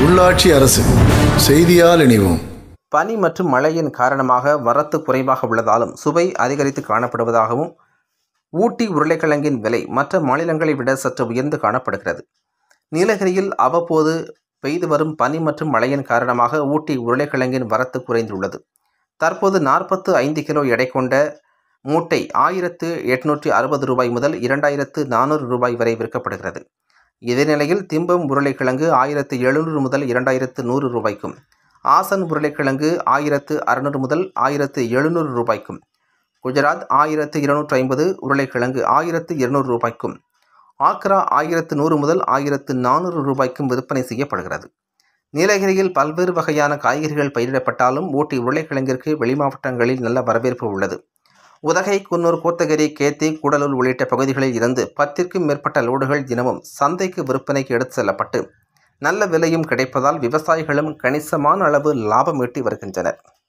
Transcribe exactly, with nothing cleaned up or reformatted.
உள்ளாட்சி அரசு செய்தியால் இணைவோம். பனி மற்றும் மழையின் காரணமாக வரத்து குறைவாக உள்ளதாலும் சுவை அதிகரித்து காணப்படுவதாகவும் ஊட்டி உருளைக்கிழங்கின் விலை மற்ற மாநிலங்களை விட சற்று உயர்ந்து காணப்படுகிறது. நீலகிரியில் அவ்வப்போது பெய்து வரும் பனி மற்றும் மழையின் காரணமாக ஊட்டி உருளைக்கிழங்கின் வரத்து குறைந்துள்ளது. தற்போது நாற்பத்து ஐந்து கிலோ எடை கொண்ட மூட்டை ஆயிரத்து எட்நூற்றி அறுபது ரூபாய் முதல் இரண்டாயிரத்து நானூறு ரூபாய் வரை விற்கப்படுகிறது. இதே நிலையில் திம்பம் உருளைக்கிழங்கு ஆயிரத்து எழுநூறு முதல் இரண்டாயிரத்து நூறு ரூபாய்க்கும், ஆசன் உருளைக்கிழங்கு ஆயிரத்து அறுநூறு முதல் ஆயிரத்து எழுநூறு ரூபாய்க்கும், குஜராத் ஆயிரத்து இருநூற்றி ஐம்பது உருளைக்கிழங்கு ஆயிரத்து இருநூறு ரூபாய்க்கும், ஆக்ரா ஆயிரத்து நூறு முதல் ஆயிரத்து நானூறு ரூபாய்க்கும் விற்பனை செய்யப்படுகிறது. நீலகிரியில் பல்வேறு வகையான காய்கறிகள் பயிரிடப்பட்டாலும் ஊட்டி உருளைக்கிழங்கிற்கு வெளிமாவட்டங்களில் நல்ல வரவேற்பு உள்ளது. உதகை, குன்னூர், கோத்தகிரி, கேத்தி, கூடலூர் உள்ளிட்ட பகுதிகளில் இருந்து பத்திற்கும் மேற்பட்ட லோடுகள் தினமும் சந்தைக்கு விற்பனைக்கு எடுத்து செல்லப்பட்டு நல்ல விலையும் கிடைப்பதால் விவசாயிகளும் கணிசமான அளவு லாபம் ஈட்டி வருகின்றனர்.